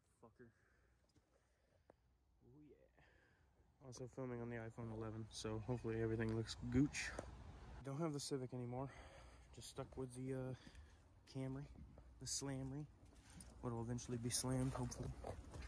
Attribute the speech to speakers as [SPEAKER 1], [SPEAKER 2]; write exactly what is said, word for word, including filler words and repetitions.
[SPEAKER 1] that fucker. Oh yeah. Also filming on the iPhone eleven, so hopefully everything looks gooch. Don't have the Civic anymore. Just stuck with the uh, Camry, the Slamry. What will eventually be slammed, hopefully.